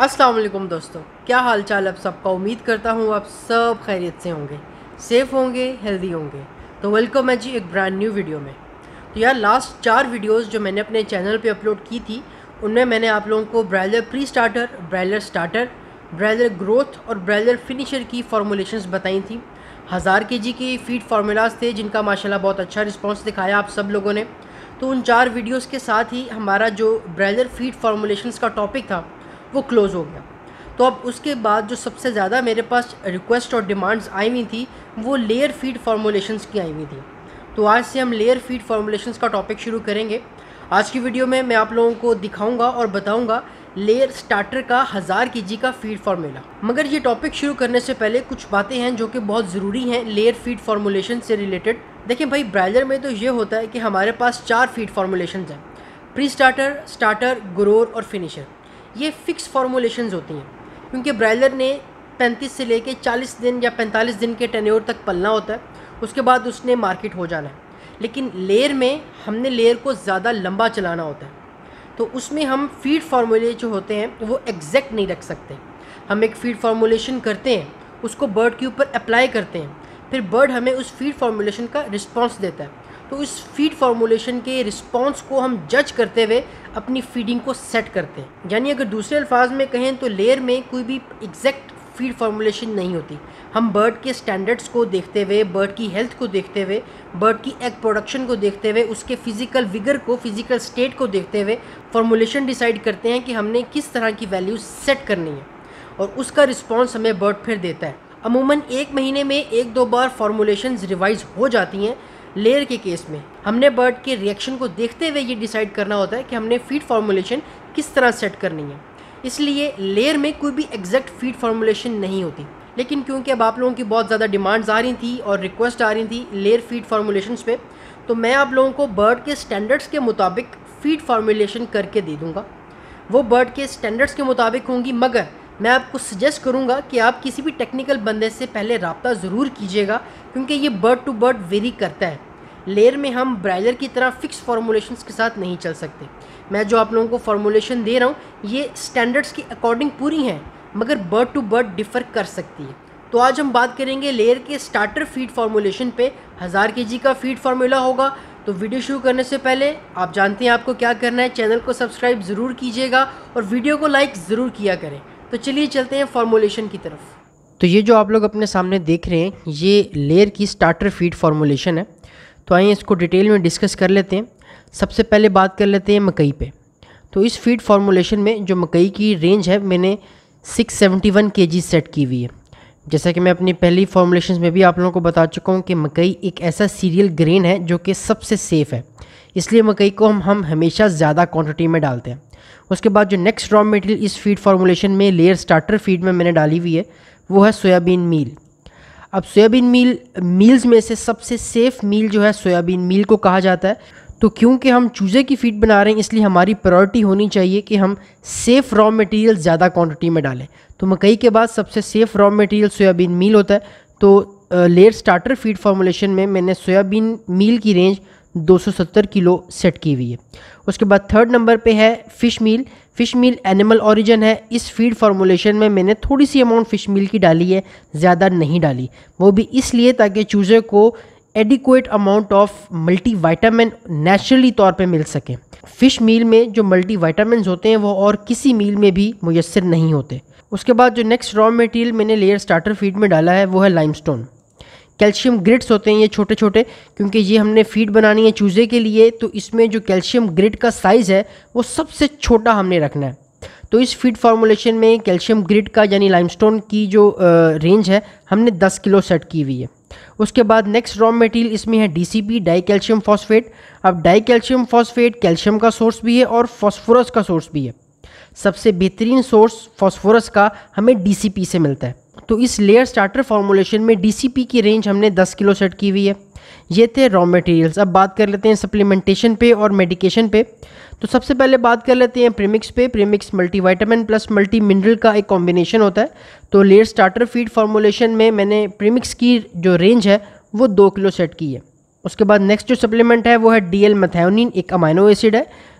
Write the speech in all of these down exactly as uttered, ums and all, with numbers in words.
अस्सलाम वालेकुम दोस्तों, क्या हाल चाल आप सबका। उम्मीद करता हूँ आप सब खैरियत से होंगे, सेफ़ होंगे, हेल्दी होंगे। तो वेलकम है जी एक ब्रांड न्यू वीडियो में। तो यार लास्ट चार वीडियोस जो मैंने अपने चैनल पे अपलोड की थी उनमें मैंने आप लोगों को broiler pre starter, broiler starter, broiler growth और ब्रायलर फिनिशर की फॉर्मुलेशंस बताई थी। हज़ार के जी के फीड फार्मूलाज थे जिनका माशाल्लाह बहुत अच्छा रिस्पॉन्स दिखाया आप सब लोगों ने। तो उन चार वीडियोस के साथ ही हमारा जो ब्रायलर फीड फार्मूलेशंस का टॉपिक था वो क्लोज़ हो गया। तो अब उसके बाद जो सबसे ज़्यादा मेरे पास रिक्वेस्ट और डिमांड्स आई हुई थी वो लेयर फीड फार्मूलेशंस की आई हुई थी। तो आज से हम लेयर फीड फार्मूलेशंस का टॉपिक शुरू करेंगे। आज की वीडियो में मैं आप लोगों को दिखाऊंगा और बताऊंगा लेयर स्टार्टर का हज़ार के जी का फीड फार्मूला। मगर ये टॉपिक शुरू करने से पहले कुछ बातें हैं जो कि बहुत ज़रूरी हैं लेयर फीड फार्मूलेशन से रिलेटेड। देखिए भाई, ब्रायलर में तो ये होता है कि हमारे पास चार फीड फार्मूलेशंस हैं, प्री स्टार्टर, स्टार्टर, ग्रोअर और फिनिशर। ये फ़िक्स फार्मूलेशंस होती हैं क्योंकि ब्रायलर ने पैंतीस से लेके चालीस दिन या पैंतालीस दिन के टेन्योर तक पलना होता है, उसके बाद उसने मार्केट हो जाना है। लेकिन लेयर में हमने लेयर को ज़्यादा लंबा चलाना होता है, तो उसमें हम फीड फार्मूले जो होते हैं वो एग्जैक्ट नहीं रख सकते। हम एक फीड फार्मूलेशन करते हैं, उसको बर्ड के ऊपर अप्लाई करते हैं, फिर बर्ड हमें उस फीड फार्मूलेशन का रिस्पॉन्स देता है। तो इस फीड फार्मूलेशन के रिस्पॉन्स को हम जज करते हुए अपनी फीडिंग को सेट करते हैं। यानी अगर दूसरे अल्फाज में कहें तो लेयर में कोई भी एग्जैक्ट फीड फार्मूलेशन नहीं होती। हम बर्ड के स्टैंडर्ड्स को देखते हुए, बर्ड की हेल्थ को देखते हुए, बर्ड की एग प्रोडक्शन को देखते हुए, उसके फिजिकल विगर को, फिजिकल स्टेट को देखते हुए फार्मूलेशन डिसाइड करते हैं कि हमने किस तरह की वैल्यूज सेट करनी है और उसका रिस्पॉन्स हमें बर्ड फिर देता है। अमूमन एक महीने में एक दो बार फार्मूलेशंस रिवाइज हो जाती हैं। लेयर के केस में हमने बर्ड के रिएक्शन को देखते हुए ये डिसाइड करना होता है कि हमने फीड फार्मूलेशन किस तरह सेट करनी है। इसलिए लेयर में कोई भी एग्जैक्ट फीड फार्मूलेशन नहीं होती। लेकिन क्योंकि अब आप लोगों की बहुत ज़्यादा डिमांड्स आ रही थी और रिक्वेस्ट आ रही थी लेयर फीड फार्मूलेशंस पे, तो मैं आप लोगों को बर्ड के स्टैंडर्ड्स के मुताबिक फ़ीड फार्मूलेशन करके दे दूँगा। वो बर्ड के स्टैंडर्ड्स के मुताबिक होंगी, मगर मैं आपको सजेस्ट करूँगा कि आप किसी भी टेक्निकल बंदे से पहले रब्ता ज़रूर कीजिएगा क्योंकि ये बर्ड टू बर्ड वेरी करता है। लेयर में हम ब्रायलर की तरह फ़िक्स फार्मूलेशंस के साथ नहीं चल सकते। मैं जो आप लोगों को फार्मूलेशन दे रहा हूँ ये स्टैंडर्ड्स के अकॉर्डिंग पूरी हैं, मगर बर्ड टू बर्ड डिफ़र कर सकती है। तो आज हम बात करेंगे लेयर के स्टार्टर फीड फार्मूलेशन पे। हज़ार के जी का फीड फार्मूला होगा। तो वीडियो शुरू करने से पहले आप जानते हैं आपको क्या करना है, चैनल को सब्सक्राइब ज़रूर कीजिएगा और वीडियो को लाइक ज़रूर किया करें। तो चलिए चलते हैं फार्मूलेशन की तरफ। तो ये जो आप लोग अपने सामने देख रहे हैं ये लेयर की स्टार्टर फीड फार्मूलेशन है। तो आइए इसको डिटेल में डिस्कस कर लेते हैं। सबसे पहले बात कर लेते हैं मकई पे। तो इस फीड फार्मूलेशन में जो मकई की रेंज है मैंने six seventy one kg set की हुई है। जैसा कि मैं अपनी पहली फार्मूलेशन में भी आप लोगों को बता चुका हूँ कि मकई एक ऐसा सीरियल ग्रेन है जो कि सबसे सेफ़ है, इसलिए मकई को हम हम हमेशा ज़्यादा क्वांटिटी में डालते हैं। उसके बाद जो नेक्स्ट रॉ मटेरियल इस फीड फार्मूलेशन में लेयर स्टार्टर फीड में मैंने डाली हुई है वो है सोयाबीन मील। अब सोयाबीन मील मील्स में से सबसे सेफ़ मील जो है सोयाबीन मील को कहा जाता है। तो क्योंकि हम चूज़े की फीड बना रहे हैं इसलिए हमारी प्रायोरिटी होनी चाहिए कि हम सेफ़ रॉ मटेरियल ज़्यादा क्वांटिटी में डालें। तो मकई के बाद सबसे safe raw material soybean meal होता है। तो लेयर स्टार्टर फीड फार्मूलेशन में मैंने सोयाबीन मील की रेंज दो सौ सत्तर किलो सेट की हुई है। उसके बाद थर्ड नंबर पे है fish meal. Fish meal animal origin है। इस फीड फार्मूलेशन में मैंने थोड़ी सी अमाउंट फ़िश मील की डाली है, ज़्यादा नहीं डाली। वो भी इसलिए ताकि चूज़े को adequate amount of multivitamin naturally तौर पे मिल सके। फ़िश मील में जो मल्टीविटामिन होते हैं वो और किसी मील में भी मुयस्सर नहीं होते। उसके बाद जो नेक्स्ट रॉ मटेरियल मैंने लेयर स्टार्टर फीड में डाला है वो है लाइमस्टोन। कैल्शियम ग्रिड्स होते हैं ये छोटे छोटे, क्योंकि ये हमने फीड बनानी है चूज़े के लिए, तो इसमें जो कैल्शियम ग्रिड का साइज़ है वो सबसे छोटा हमने रखना है। तो इस फीड फार्मूलेशन में कैल्शियम ग्रिड का यानी लाइमस्टोन की जो रेंज है हमने दस किलो सेट की हुई है। उसके बाद नेक्स्ट रॉ मटेरियल इसमें है डीसीपी, डाई कैल्शियम फॉस्फेट। अब डाई कैल्शियम फॉस्फेट कैल्शियम का सोर्स भी है और फास्फोरस का सोर्स भी है। सबसे बेहतरीन सोर्स फास्फोरस का हमें डीसीपी से मिलता है। तो इस लेयर स्टार्टर फार्मूलेशन में डीसीपी की रेंज हमने दस किलो सेट की हुई है। ये थे रॉ मटेरियल्स। अब बात कर लेते हैं सप्लीमेंटेशन पे और मेडिकेशन पे। तो सबसे पहले बात कर लेते हैं प्रीमिक्स पे। Premix multivitamin plus multi mineral का एक कॉम्बिनेशन होता है। तो लेयर स्टार्टर फीड फार्मूलेशन में मैंने प्रीमिक्स की जो रेंज है वो दो किलो सेट की है। उसके बाद नेक्स्ट जो सप्लीमेंट है वो है डी एल मैथायोनिन, एक अमाइनो एसिड है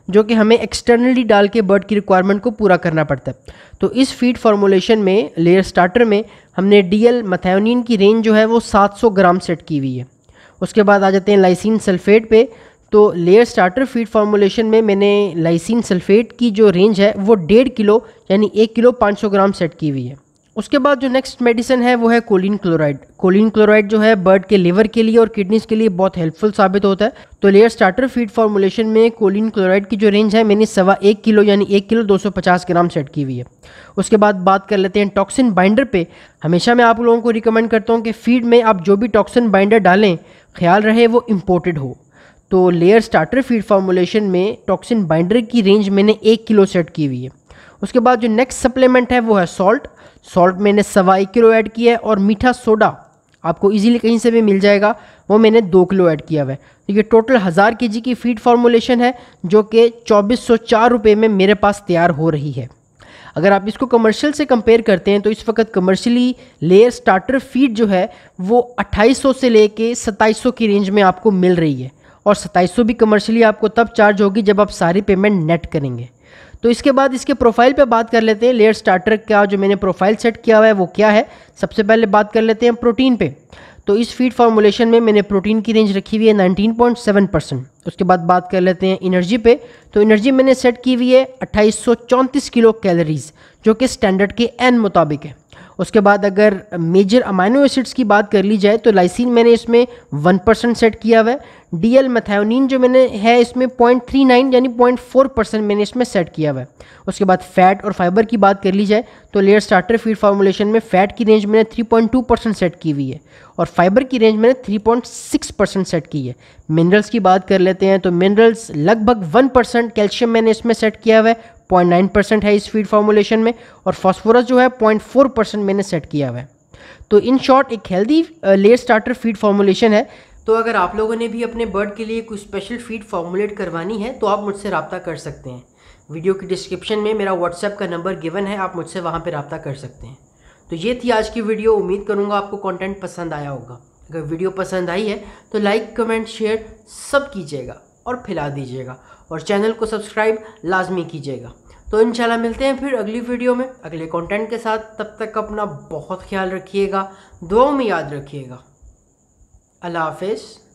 जो कि हमें एक्सटर्नली डाल के बर्ड की रिक्वायरमेंट को पूरा करना पड़ता है। तो इस फीड फॉर्मुलेशन में लेयर स्टार्टर में हमने डी एल मैथायोनिन की रेंज जो है वो सात सौ ग्राम सेट की हुई है। उसके बाद आ जाते हैं लाइसिन सल्फेट पे। तो लेयर स्टार्टर फीड फॉर्मुलेशन में मैंने लाइसिन सल्फेट की जो रेंज है वो डेढ़ किलो यानी एक किलो पाँच सौ ग्राम सेट की हुई है। उसके बाद जो नेक्स्ट मेडिसिन है वो है कोलिन क्लोराइड। कोलिन क्लोराइड जो है बर्ड के लिवर के लिए और किडनीज के लिए बहुत हेल्पफुल साबित होता है। तो लेयर स्टार्टर फीड फॉर्मुलेशन में कोलिन क्लोराइड की जो रेंज है मैंने सवा एक किलो यानी एक किलो दो सौ पचास ग्राम सेट की हुई है। उसके बाद बात कर लेते हैं टॉक्सिन बाइंडर पे। हमेशा मैं आप लोगों को रिकमेंड करता हूँ कि फीड में आप जो भी टॉक्सिन बाइंडर डालें ख्याल रहे वो इम्पोर्टेड हो। तो लेयर स्टार्टर फीड फॉर्मुलेशन में टॉक्सिन बाइंडर की रेंज मैंने एक किलो सेट की हुई है। उसके बाद जो नेक्स्ट सप्लीमेंट है वो है सॉल्ट। सॉल्ट मैंने सवा एक किलो ऐड किया है और मीठा सोडा आपको इजीली कहीं से भी मिल जाएगा, वो मैंने दो किलो ऐड किया हुआ है। तो ये टोटल हज़ार के जी की फीड फॉर्मुलेशन है जो कि चौबीस सौ चार रुपये में मेरे पास तैयार हो रही है। अगर आप इसको कमर्शियल से कंपेयर करते हैं तो इस वक्त कमर्शियली लेयर स्टार्टर फीड जो है वो अट्ठाईस सौ से लेके सत्ताईस सौ की रेंज में आपको मिल रही है और सत्ताईस सौ भी कमर्शियली आपको तब चार्ज होगी जब आप सारी पेमेंट नेट करेंगे। तो इसके बाद इसके प्रोफाइल पे बात कर लेते हैं। लेयर स्टार्टर का जो मैंने प्रोफाइल सेट किया हुआ है वो क्या है। सबसे पहले बात कर लेते हैं प्रोटीन पे। तो इस फीड फॉर्मुलेशन में मैंने प्रोटीन की रेंज रखी हुई है नाइनटीन पॉइंट सेवन परसेंट। उसके बाद बात कर लेते हैं एनर्जी पे। तो एनर्जी मैंने सेट की हुई है अट्ठाईस सौ चौंतीस किलो कैलोरीज जो कि स्टैंडर्ड के एन मुताबिक है। उसके बाद अगर मेजर अमाइनो एसिड्स की बात कर ली जाए तो लाइसिन मैंने इसमें वन परसेंट सेट किया हुआ है। डी एल मैथायोनिन जो मैंने है इसमें पॉइंट थ्री नाइन यानी पॉइंट फोर परसेंट मैंने इसमें सेट किया हुआ है। उसके बाद फैट और फाइबर की बात कर ली जाए तो लेयर स्टार्टर फीड फॉर्मुलेशन में फैट की रेंज मैंने three point two percent set की हुई है और फाइबर की रेंज मैंने three point six percent set की है। मिनरल्स की बात कर लेते हैं तो मिनरल्स लगभग वन परसेंट कैल्शियम मैंने इसमें सेट किया हुआ है, पॉइंट नाइन परसेंट है इस फीड फॉर्मुलेशन में, और फॉस्फोरस जो है पॉइंट फोर परसेंट मैंने सेट किया हुआ है। तो इन शॉर्ट एक healthy layer starter feed formulation है। तो अगर आप लोगों ने भी अपने बर्ड के लिए कोई स्पेशल फीड फॉर्मुलेट करवानी है तो आप मुझसे रब्ता कर सकते हैं। वीडियो की डिस्क्रिप्शन में मेरा व्हाट्सएप का नंबर गिवन है, आप मुझसे वहाँ पर रब्ता कर सकते हैं। तो ये थी आज की वीडियो। उम्मीद करूँगा आपको कंटेंट पसंद आया होगा। अगर वीडियो पसंद आई है तो लाइक कमेंट शेयर सब कीजिएगा और फैला दीजिएगा और चैनल को सब्सक्राइब लाजमी कीजिएगा। तो इंशाल्लाह मिलते हैं फिर अगली वीडियो में अगले कंटेंट के साथ। तब तक अपना बहुत ख्याल रखिएगा, दुआओं में याद रखिएगा। अल्लाह हाफिज़।